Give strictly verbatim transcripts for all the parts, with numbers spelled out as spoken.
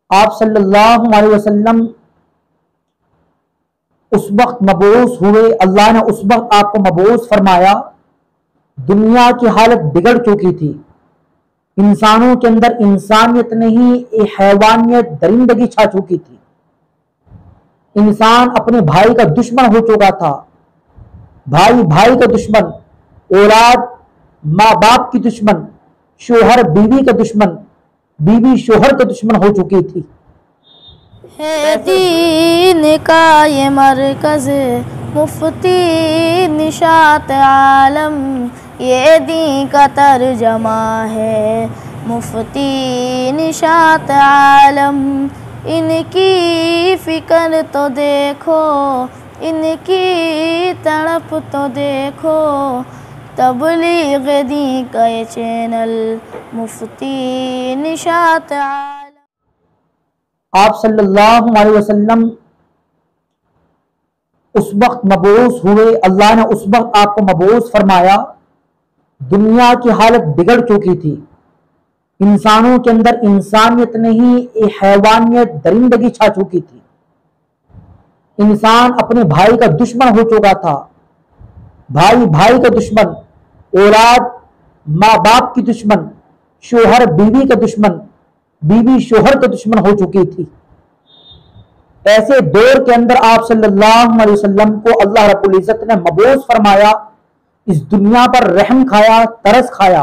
آپ صلی اللہ علیہ وسلم اس وقت مبعوث ہوئے، اللہ نے اس وقت آپ کو مبعوث فرمایا، دنیا کی حالت بگڑ چکی تھی، انسانوں کے اندر انسانیت نہیں حیوانیت درندگی چھا چکی تھی، انسان اپنے بھائی کا دشمن ہو چکا تھا، بھائی بھائی کا دشمن، اولاد ماں باپ کی دشمن، شوہر بیوی کا دشمن، بیوی شوہر کا دشمن ہو چکی تھی۔ ہے دین کا یہ مرکز مفتی نشاط عالم، یہ دین کا ترجمہ ہے مفتی نشاط عالم، ان کی فکر تو دیکھو، ان کی تڑپ تو دیکھو، تبلیغ دین کا یہ چینل مفتی نشاط عالم۔ آپ صلی اللہ علیہ وسلم اس وقت مبعوث ہوئے، اللہ نے اس وقت آپ کو مبعوث فرمایا، دنیا کی حالت بگڑ چکی تھی، انسانوں کے اندر انسانیت نہیں حیوانیت درندگی چھا چکی تھی، انسان اپنے بھائی کا دشمن ہو چکا تھا، بھائی بھائی کا دشمن، اولاد ماں باپ کی دشمن، شوہر بیوی کا دشمن، بیوی شوہر کا دشمن ہو چکی تھی۔ ایسے دور کے اندر آپ صلی اللہ علیہ وسلم کو اللہ رب العزت نے مبعوث فرمایا، اس دنیا پر رحم کھایا، ترس کھایا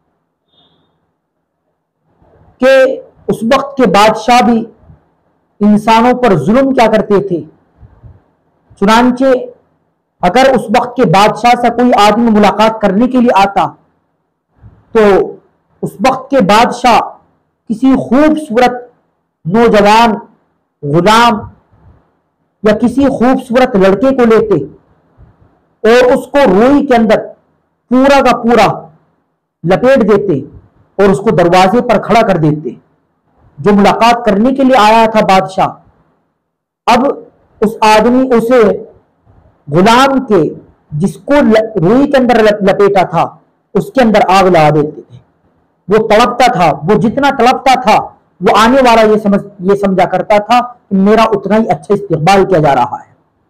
کہ اس وقت کے بادشاہ بھی انسانوں پر ظلم کیا کرتے تھے۔ چنانچہ اگر اس وقت کے بادشاہ سے کوئی آدمی ملاقات کرنے کے لیے آتا تو اس وقت کے بادشاہ کسی خوبصورت نوجوان غلام یا کسی خوبصورت لڑکے کو لیتے اور اس کو روئی کے اندر پورا کا پورا لپیٹ دیتے اور اس کو دروازے پر کھڑا کر دیتے۔ جو ملاقات کرنے کے لیے آیا تھا بادشاہ، اب اس آدمی اسے غلام کے جس کو روئی کے اندر لپیٹا تھا اس کے اندر آگ لگا دیتے تھے۔ وہ تڑپتا تھا، وہ جتنا تڑپتا تھا وہ آنے والا یہ سمجھ یہ سمجھا کرتا تھا کہ میرا اتنا ہی اچھا استقبال کیا جا رہا ہے۔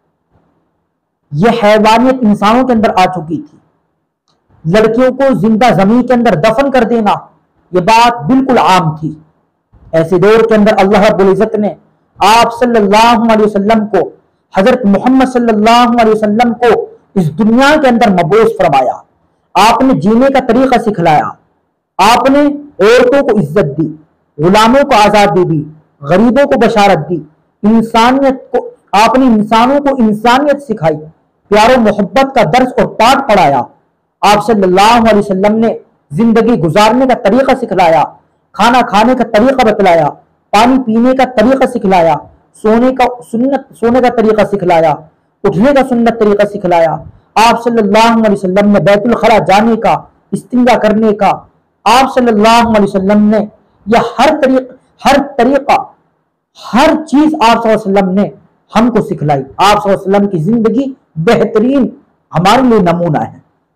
یہ حیوانیت انسانوں کے اندر آ چکی تھی۔ لڑکیوں کو زندہ زمین کے اندر دفن کر دینا یہ بات بالکل عام تھی۔ ایسے دور کے اندر اللہ رب العزت نے آپ صلی اللہ علیہ وسلم کو، حضرت محمد صلی اللہ علیہ وسلم کو اس دنیا کے اندر مبعوث فرمایا۔ آپ نے جینے کا طریقہ سکھلایا، آپ نے عورتوں کو عزت دی، غلاموں کو آزادی دی، غریبوں کو بشارت دی، انسانیت کو آپ نے انسانوں کو انسانیت سکھائی، پیار و محبت کا درس اور پاٹ پڑھایا۔ آپ صلی اللہ علیہ وسلم نے زندگی گزارنے کا طریقہ سکھلایا، کھانا کھانے کا طریقہ بتلایا، پانی پینے کا طریقہ سکھلایا، سونے کا سنت سونے کا طریقہ سکھلایا، اٹھنے کا سنت طریقہ سکھلایا۔ آپ صلی اللہ علیہ وسلم نے بیت الخلا جانے کا، استنجا کرنے کا، آپ صلی اللہ علیہ وسلم نے یہ ہر طریقہ ہر طریقہ ہر چیز آپ صلی اللہ علیہ وسلم نے ہم کو سکھلائی۔ آپ صلی اللہ علیہ وسلم کی زندگی بہترین ہمارے لیے نمونہ ہے۔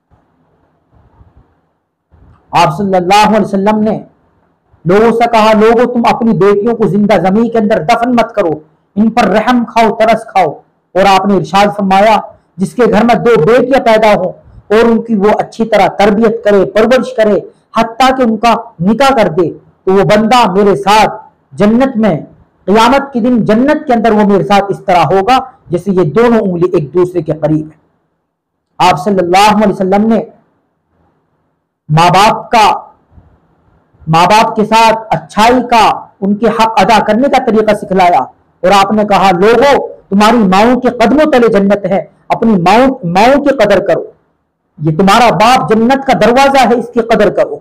آپ صلی اللہ علیہ وسلم نے لوگوں سے کہا، لوگوں تم اپنی بیٹیوں کو زندہ زمین کے اندر دفن مت کرو، ان پر رحم کھاؤ، ترس کھاؤ۔ اور آپ نے ارشاد فرمایا، جس کے گھر میں دو بیٹیاں پیدا ہوں اور ان کی وہ اچھی طرح تربیت کرے، پرورش کرے، حتیٰ کہ ان کا نکاح کر دے، تو وہ بندہ میرے ساتھ جنت میں قیامت کے دن جنت کے اندر وہ میرے ساتھ اس طرح ہوگا جیسے یہ دونوں انگلی ایک دوسرے کے قریب ہیں۔ آپ صلی اللہ علیہ وسلم نے ماں باپ کا ماں باپ کے ساتھ اچھائی کا، ان کے حق ادا کرنے کا طریقہ سکھلایا، اور آپ نے کہا، لوگوں تمہاری ماؤں کے قدموں تلے جنت ہے، اپنی ماؤں ماؤں کی قدر کرو، یہ تمہارا باپ جنت کا دروازہ ہے، اس کی قدر کرو۔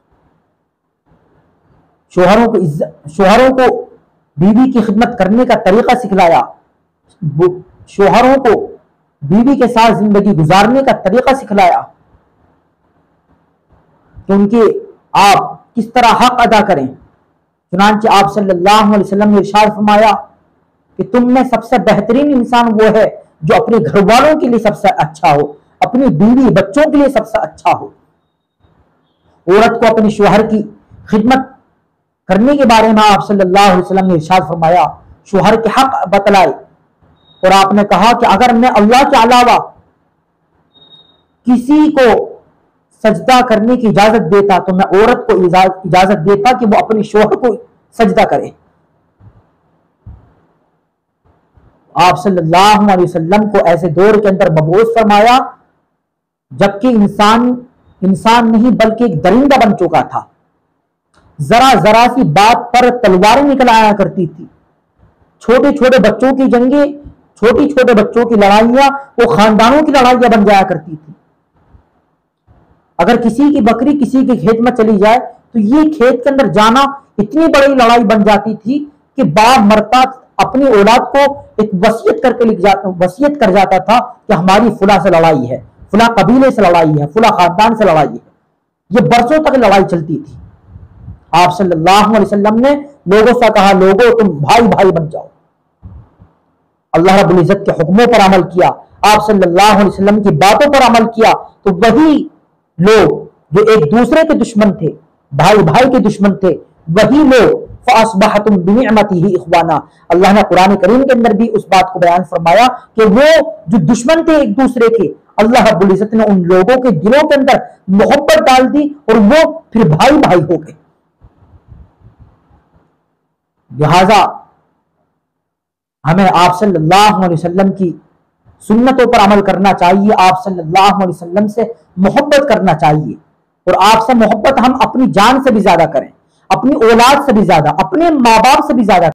شوہروں کو عزت شوہروں کو بیوی کی خدمت کرنے کا طریقہ سکھلایا، شوہروں کو بیوی کے ساتھ زندگی گزارنے کا طریقہ سکھلایا کہ ان کے آپ کس طرح حق ادا کریں۔ چنانچہ آپ صلی اللہ علیہ وسلم نے ارشاد فرمایا کہ تم میں سب سے بہترین انسان وہ ہے جو اپنے گھر والوں کے لیے سب سے اچھا ہو، اپنی بیوی بچوں کے لیے سب سے اچھا ہو۔ عورت کو اپنے شوہر کی خدمت کرنے کے بارے میں آپ صلی اللہ علیہ وسلم نے ارشاد فرمایا، شوہر کے حق بتلائے، اور آپ نے کہا کہ اگر میں اللہ کے علاوہ کسی کو سجدہ کرنے کی اجازت دیتا تو میں عورت کو اجازت دیتا کہ وہ اپنے شوہر کو سجدہ کرے۔ آپ صلی اللہ علیہ وسلم کو ایسے دور کے اندر مبعوث فرمایا جبکہ انسان انسان نہیں بلکہ ایک درندہ بن چکا تھا، ذرا ذرا سی بات پر تلواریں نکل آیا کرتی تھی، چھوٹے چھوٹے بچوں کی جنگیں، چھوٹی چھوٹے بچوں کی لڑائیاں وہ خاندانوں کی لڑائیاں بن جایا کرتی تھی۔ اگر کسی کی بکری کسی کے کھیت میں چلی جائے تو یہ کھیت کے اندر جانا اتنی بڑی لڑائی بن جاتی تھی کہ باپ مرتا اپنی اولاد کو ایک وصیت کر کے لکھ جاتا وصیت کر جاتا تھا کہ ہماری فلاں سے لڑائی ہے، فلاں قبیلے سے لڑائی ہے، فلاں خاندان سے لڑائی ہے۔ یہ برسوں تک لڑائی چلتی تھی۔ آپ صلی اللہ علیہ وسلم نے لوگوں سے کہا، لوگوں تم بھائی بھائی بن جاؤ۔ اللہ رب العزت کے حکموں پر عمل کیا، آپ صلی اللہ علیہ وسلم کی باتوں پر عمل کیا تو وہی لوگ جو ایک دوسرے کے دشمن تھے، بھائی بھائی کے دشمن تھے، وہی لوگ فَأَصْبَحْتُمْ بِنِعْمَتِهِ إِخْوَانًا، اللہ نے قرآن کریم کے اندر بھی اس بات کو بیان فرمایا کہ وہ جو دشمن تھے ایک دوسرے کے، اللہ رب العزت نے ان لوگوں کے دلوں کے اندر محبت ڈال دی اور وہ پھر بھائی بھائی ہو گئے۔ لہذا ہمیں آپ صلی اللہ علیہ وسلم کی سنتوں پر عمل کرنا چاہیے، آپ صلی اللہ علیہ وسلم سے محبت کرنا چاہیے، اور آپ سے محبت ہم اپنی جان سے بھی زیادہ کریں، اپنی اولاد سے بھی زیادہ، اپنے ماں باپ سے بھی زیادہ